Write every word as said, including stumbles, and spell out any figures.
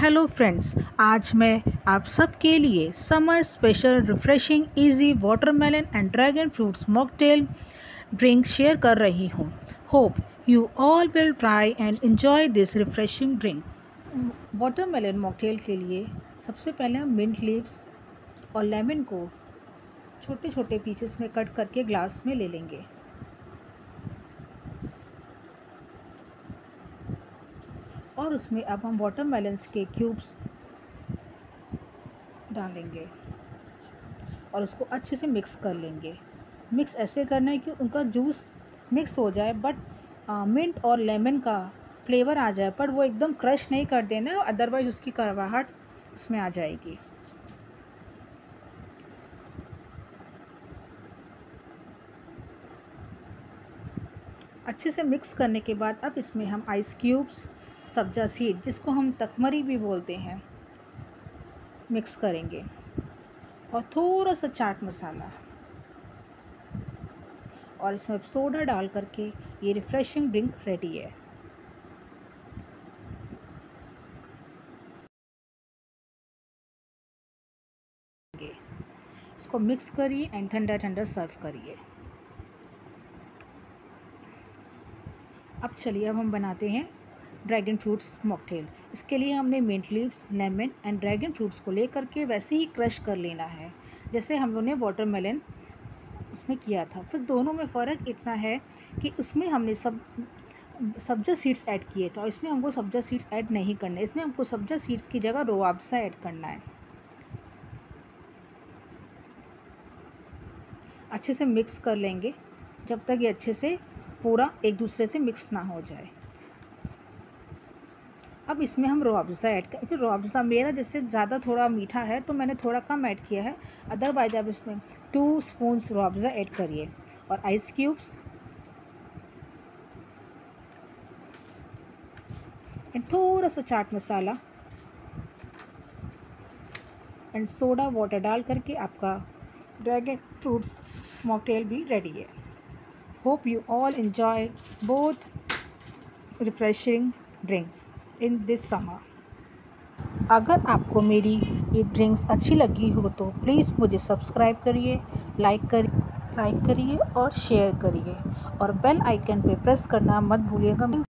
Hello friends, आज मैं आप सबके लिए summer special refreshing easy watermelon and dragon fruits mocktail drink share कर रही हूँ। Hope you all will try and enjoy this refreshing drink. Watermelon mocktail के लिए सबसे पहले हम मिंट लीव्स और लेमन को छोटे छोटे पीसेस में कट करके ग्लास में ले लेंगे। और उसमें अब हम वाटरमेलन्स के क्यूब्स डालेंगे और उसको अच्छे से मिक्स कर लेंगे। मिक्स ऐसे करना है कि उनका जूस मिक्स हो जाए, बट मिंट और लेमन का फ्लेवर आ जाए, पर वो एकदम क्रश नहीं कर देना, अदरवाइज़ उसकी कड़वाहट उसमें आ जाएगी। अच्छे से मिक्स करने के बाद अब इसमें हम आइस क्यूब्स, सब्जा सीड जिसको हम तकमरी भी बोलते हैं, मिक्स करेंगे और थोड़ा सा चाट मसाला और इसमें सोडा डाल करके ये रिफ़्रेशिंग ड्रिंक रेडी है। इसको मिक्स करिए एंड ठंडा ठंडा सर्व करिए। अब चलिए अब हम बनाते हैं ड्रैगन फ्रूट्स मॉकटेल। इसके लिए हमने mint leaves, lemon and dragon fruits को लेकर के वैसे ही क्रश कर लेना है जैसे हम लोगों ने वाटरमेलन उसमें किया था। फिर दोनों में फ़र्क इतना है कि उसमें हमने सब सब्जा सीड्स ऐड किए थे और इसमें हमको सब्जा सीड्स ऐड नहीं करना है। इसमें हमको सब्जा सीड्स की जगह रूअफ़ज़ा ऐड करना है। अच्छे से मिक्स कर लेंगे जब तक ये अच्छे से पूरा एक दूसरे से मिक्स ना हो जाए। अब इसमें हम रूअफ़ज़ा ऐड कर, क्योंकि रूअफ़ज़ा मेरा जैसे ज़्यादा थोड़ा मीठा है तो मैंने थोड़ा कम ऐड किया है। अदरवाइज आप इसमें टू स्पून्स रूअफ़ज़ा ऐड करिए और आइस क्यूब्स एंड थोड़ा सा chaat masala and soda water डाल करके आपका ड्रैगन फ्रूट्स मॉकटेल भी रेडी है। Hope you all enjoy both refreshing drinks in this summer. अगर आपको मेरी ये ड्रिंक्स अच्छी लगी हो तो प्लीज़ मुझे सब्सक्राइब करिए, लाइक कर लाइक करिए और शेयर करिए और बेल आइकन पे प्रेस करना मत भूलिएगा।